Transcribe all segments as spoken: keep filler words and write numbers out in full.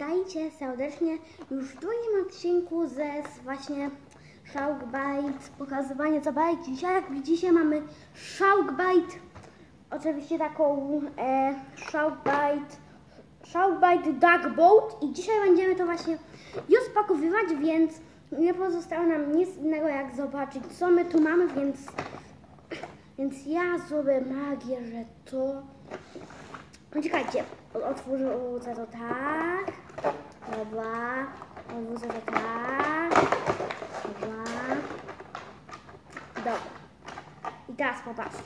Witajcie serdecznie już w drugim odcinku ze właśnie Shockbite, pokazywanie zabawek. Dzisiaj, jak widzicie, mamy Shockbite, oczywiście taką e, Shockbite, Shockbite Duck Boat i dzisiaj będziemy to właśnie już pakowywać, więc nie pozostało nam nic innego jak zobaczyć, co my tu mamy, więc, więc ja zrobię magię, że to... No czekajcie, otworzę to tak, dobra, otworzę to tak, dobra, dobra. I teraz popatrzcie.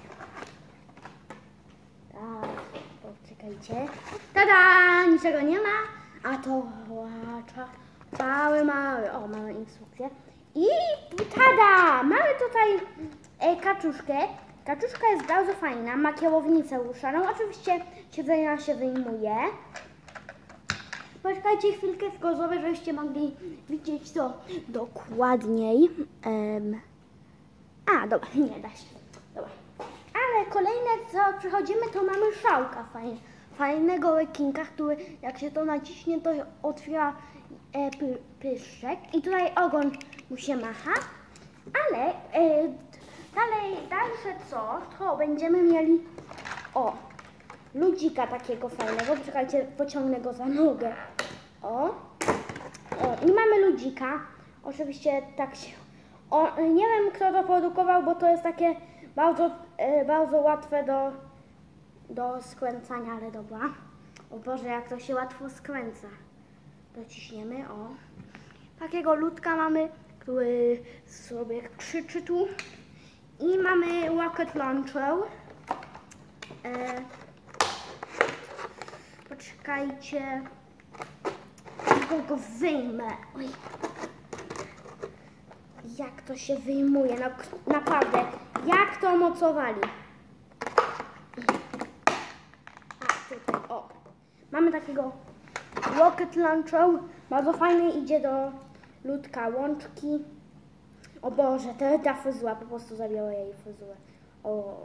Tak, poczekajcie. Tada! Niczego nie ma, a to łacza, cały mały. O, mamy instrukcję. I tada! Mamy tutaj e, kaczuszkę. Kaczuszka jest bardzo fajna, ma kierownicę ruszaną. Oczywiście siedzenia się wyjmuje. Poczekajcie chwilkę, tylko zrobię, żebyście mogli widzieć to dokładniej. Um. A, dobra, nie da się. Dobra. Ale kolejne, co przechodzimy, to mamy szałka fajne, fajnego rekinka, który jak się to naciśnie, to otwiera e, py, pyszczek. I tutaj ogon mu się macha. Ale e, dalej, dalsze co, to będziemy mieli, o, ludzika takiego fajnego. Czekajcie, pociągnę go za nogę. O, o i mamy ludzika. Oczywiście tak się, o, nie wiem kto to produkował, bo to jest takie bardzo, e, bardzo łatwe do, do skręcania, ale dobra. O Boże, jak to się łatwo skręca. Dociśniemy, o. Takiego ludka mamy, który sobie krzyczy tu. I mamy rocket launcher. E, poczekajcie. Tylko go wyjmę. Oj. Jak to się wyjmuje? No, naprawdę. Jak to mocowali? A, tutaj, o. Mamy takiego rocket launcher. Bardzo fajny, idzie do ludka łączki. O Boże, to ta fryzura, po prostu zabiła jej fryzurę. O.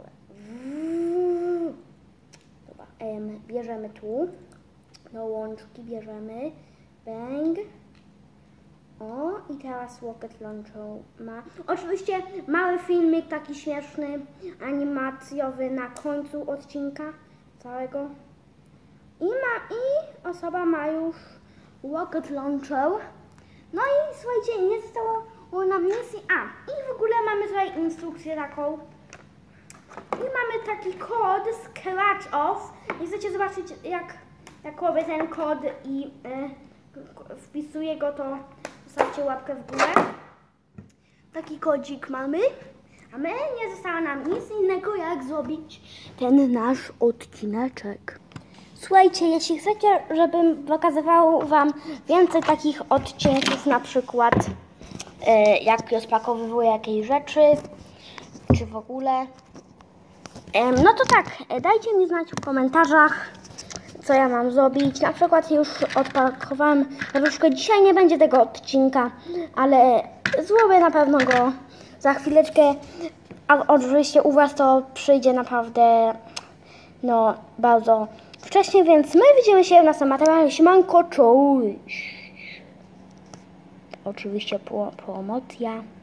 Dobra, em, bierzemy tu. Do łączki bierzemy. Bang. O, i teraz rocket launcher ma. Oczywiście mały filmik taki śmieszny, animacjowy na końcu odcinka całego. I ma, i osoba ma już rocket launcher. No i słuchajcie, nie zostało nam misji. A, i w ogóle mamy tutaj instrukcję taką. I mamy taki kod scratch off. I chcecie zobaczyć, jak, jak robię ten kod i y, wpisuję go, to zostawcie łapkę w górę. Taki kodzik mamy. A my nie zostało nam nic innego, jak zrobić ten nasz odcineczek. Słuchajcie, jeśli chcecie, żebym pokazywał wam więcej takich odcinków, na przykład e, jak rozpakowywuję jakieś rzeczy, czy w ogóle, e, no to tak, e, dajcie mi znać w komentarzach, co ja mam zrobić. Na przykład już odpakowałam różkę. Dzisiaj nie będzie tego odcinka, ale zrobię na pewno go za chwileczkę. A oczywiście u was to przyjdzie naprawdę, no, bardzo wcześniej, więc my widzimy się w następnym materiale. Siemanko, cześć! Oczywiście promocja.